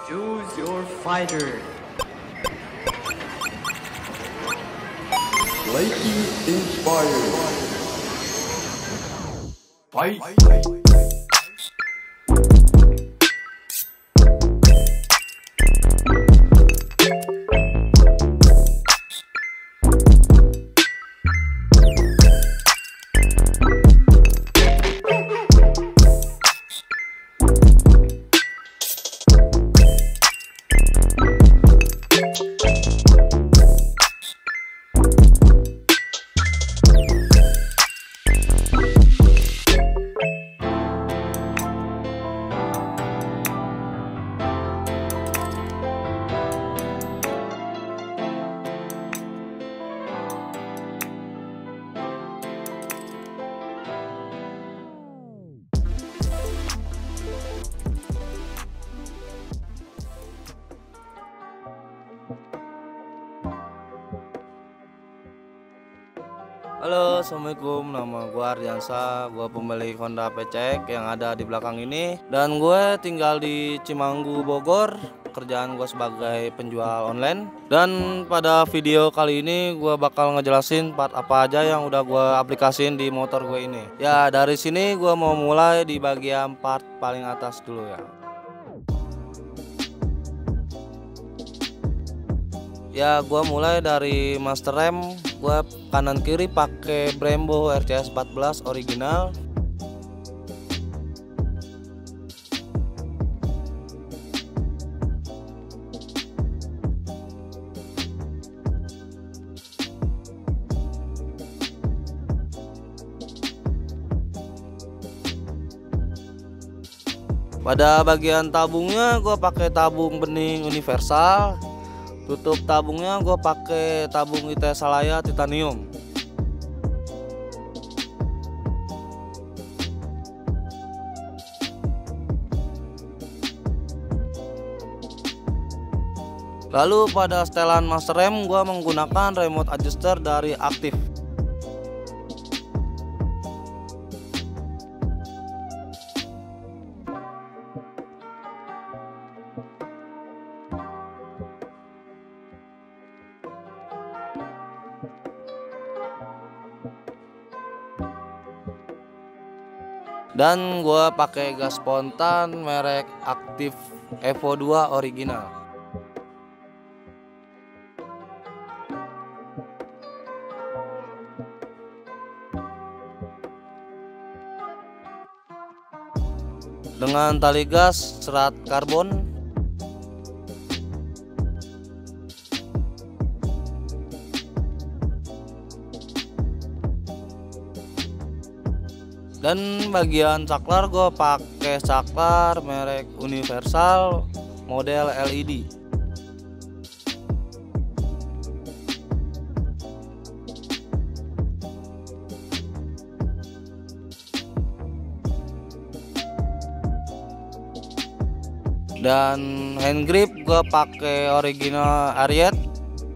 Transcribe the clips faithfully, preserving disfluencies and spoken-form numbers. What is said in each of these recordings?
Choose your fighter. Lightning inspired. Fight. Halo, assalamualaikum. Nama gue Ardiansa. Gue pemilik Honda P C X yang ada di belakang ini. Dan gue tinggal di Cimanggu, Bogor. Kerjaan gue sebagai penjual online. Dan pada video kali ini gue bakal ngejelasin part apa aja yang udah gue aplikasiin di motor gue ini. Ya, dari sini gue mau mulai di bagian part paling atas dulu ya. Ya, gue mulai dari master rem. Gue kanan kiri pakai Brembo R C S empat belas original. Pada bagian tabungnya gue pakai tabung bening universal. Tutup tabungnya gue pakai tabung I T Salaya titanium. Lalu pada setelan master rem gue menggunakan remote adjuster dari Aktif. Dan gua pakai gas spontan merek Aktif Evo dua original. Dengan tali gas serat karbon. Dan bagian saklar gue pakai saklar merek universal model L E D. Dan hand grip gue pakai original Ariat.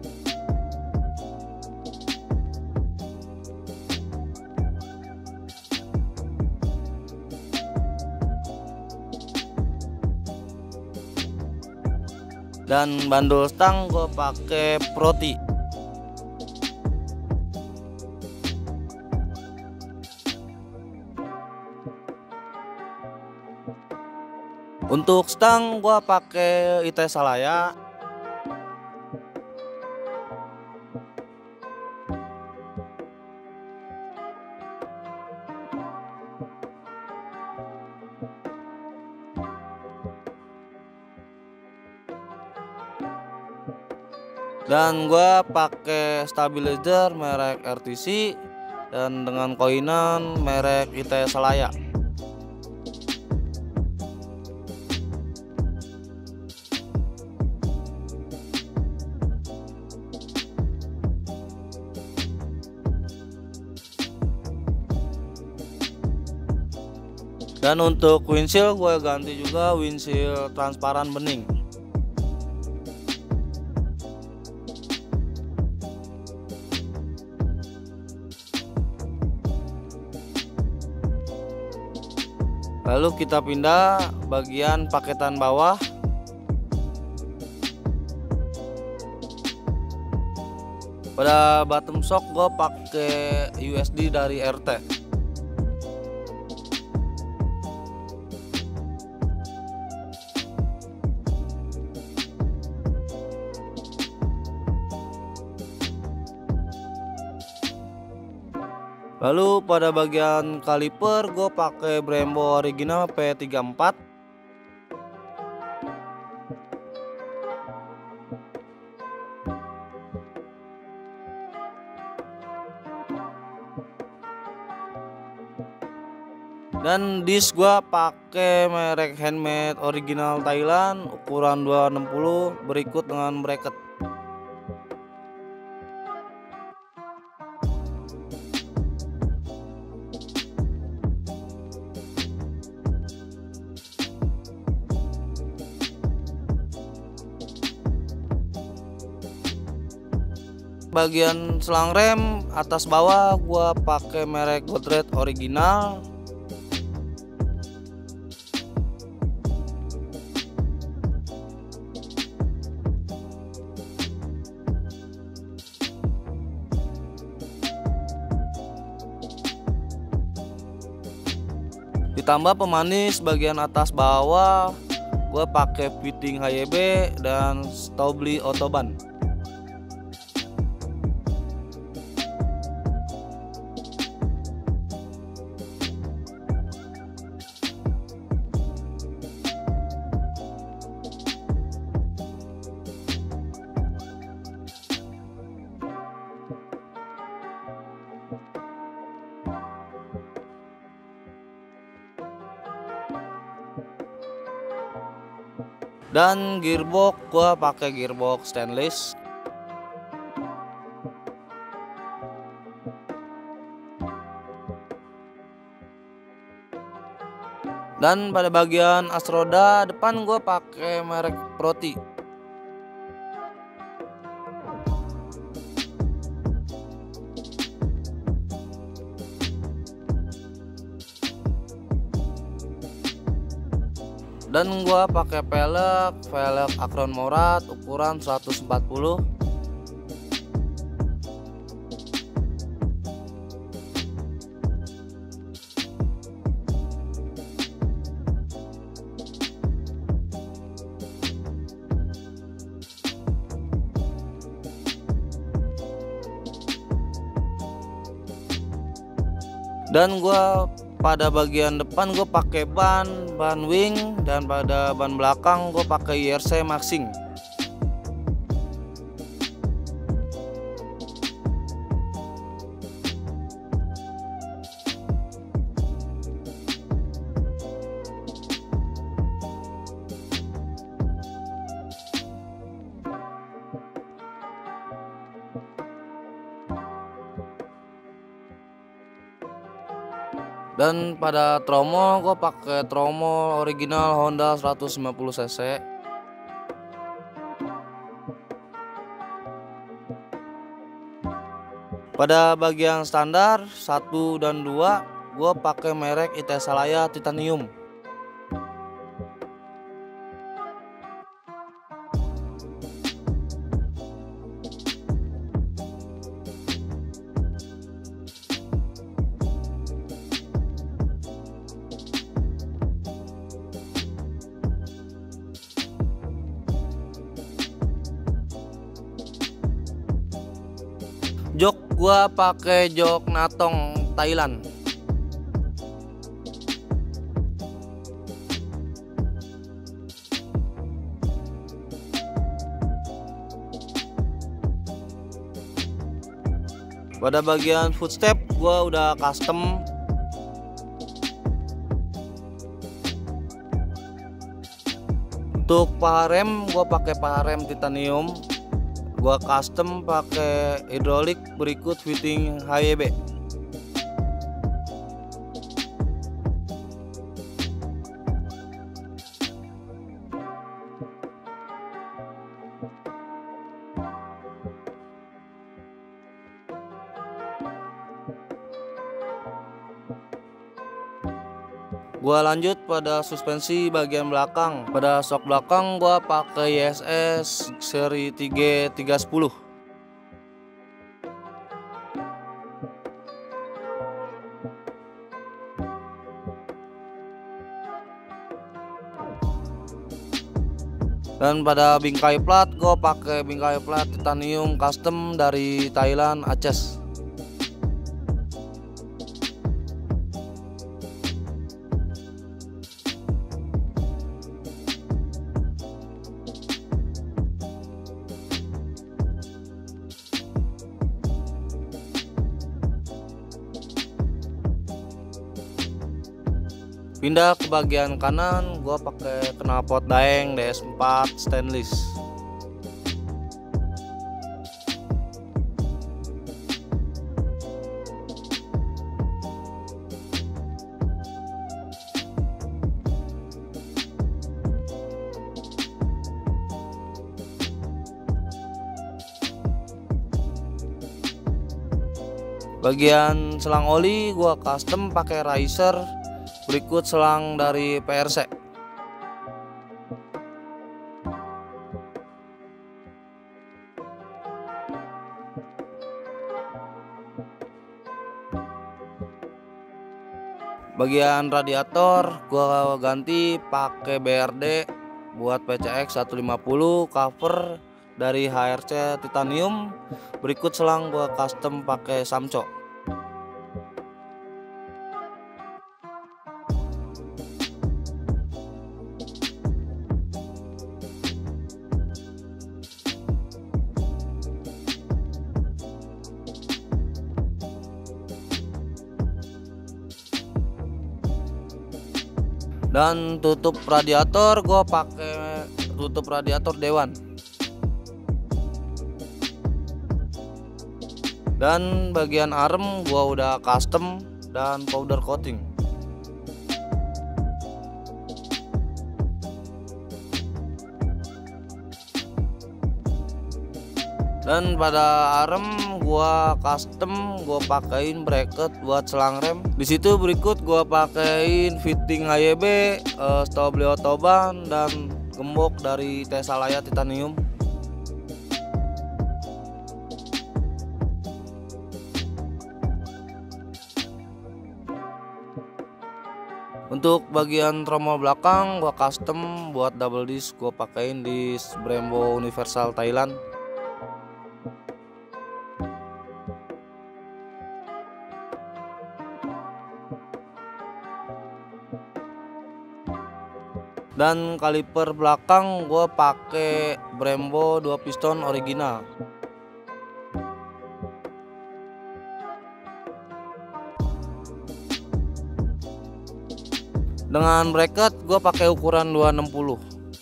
Dan bandul stang gue pakai Proti. Untuk stang gue pakai I T Salaya. Dan gua pakai stabilizer merek R T C dan dengan koinan merek I T Salaya. Dan untuk windshield gue ganti juga windshield transparan bening. Lalu kita pindah bagian paketan bawah. Pada bottom shock gue pakai U S D dari R T. Lalu pada bagian kaliper gue pakai Brembo original P tiga puluh empat. Dan disk gua pakai merek handmade original Thailand ukuran dua enam nol berikut dengan bracket. Bagian selang rem atas bawah gua pakai merek Godred original. Ditambah pemanis bagian atas bawah gue pakai fitting H Y B dan Staubli Autobahn. Dan gearbox gua pakai gearbox stainless. Dan pada bagian as roda depan gua pakai merek Proti. Dan gua pakai velg, velg Acron Morat ukuran seratus empat puluh. Dan gua pada bagian depan gue pakai ban ban wing, dan pada ban belakang gue pakai I R C Maxing. Dan pada tromol gue pakai tromol original Honda seratus lima puluh cc. Pada bagian standar satu dan dua gue pakai merek Itesalaya Titanium. Jok gua pakai jok Natong Thailand. Pada bagian footstep gua udah custom. Untuk paha rem gua pakai paha rem titanium. Gua custom pakai hidrolik berikut fitting H Y B. Gua lanjut pada suspensi bagian belakang. Pada sok belakang gua pakai Y S S seri tiga tiga sepuluh. Dan pada bingkai plat gue pakai bingkai plat titanium custom dari Thailand Aces. Pindah ke bagian kanan, gua pakai knalpot Daeng D S empat stainless. Bagian selang oli gua custom pakai riser. Berikut selang dari P R C. Bagian radiator gua ganti pakai B R D buat P C X seratus lima puluh cover dari H R C titanium. Berikut selang gua custom pakai Samco. Dan tutup radiator gua pakai tutup radiator Dewan. Dan bagian arm gua udah custom dan powder coating. Dan pada arm gua custom, gua pakein bracket buat selang rem. Di situ berikut gua pakein fitting H Y B, uh, stop beli otoban dan gembok dari Tesalaya titanium. Untuk bagian tromol belakang gua custom buat double disc, gua pakein disc Brembo Universal Thailand. Dan kaliper belakang gue pakai Brembo dua piston original. Dengan bracket gue pakai ukuran dua enam nol.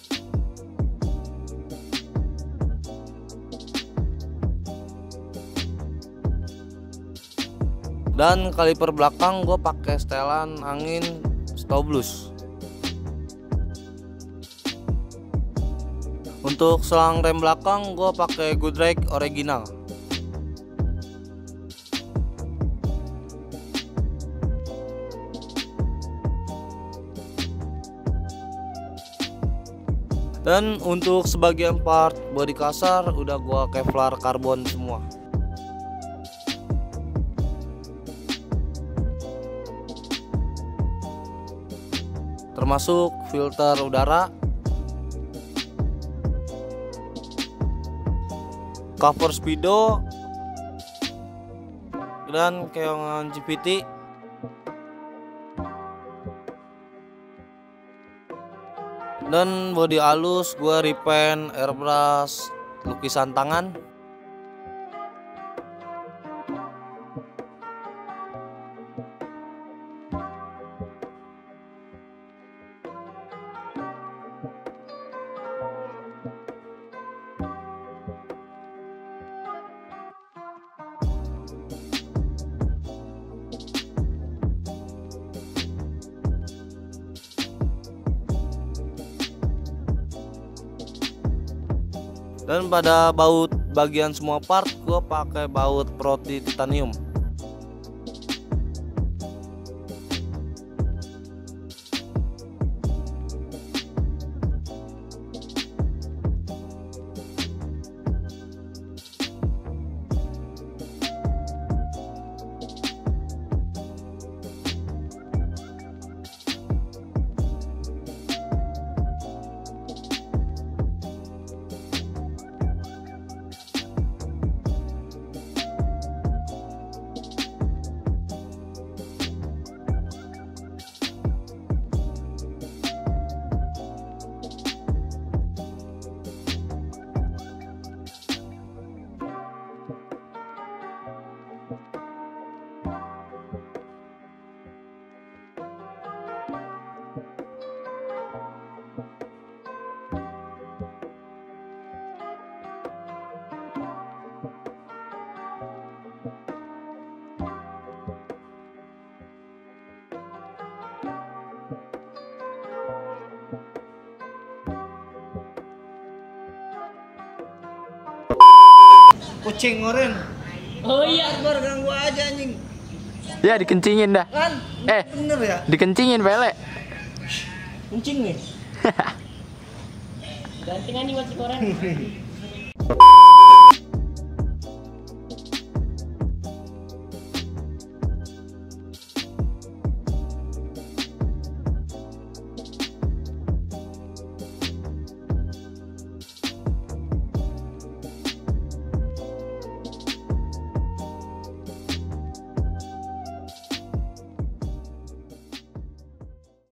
Dan kaliper belakang gue pakai setelan angin Stoblus. Untuk selang rem belakang gue pakai Goodrike original. Dan untuk sebagian part bodi kasar udah gua Kevlar karbon semua. Termasuk filter udara, cover speedo, dan keongan G P T. Dan bodi halus gua repaint airbrush lukisan tangan. Dan pada baut bagian semua part gue pakai baut Proti titanium. kucing oren. Oh iya. Akbar ganggu aja anjing. Ya dikencingin dah. Kan? Eh, bener ya? dikencingin pele. Kucing nih. Ganting anjing buat si koren.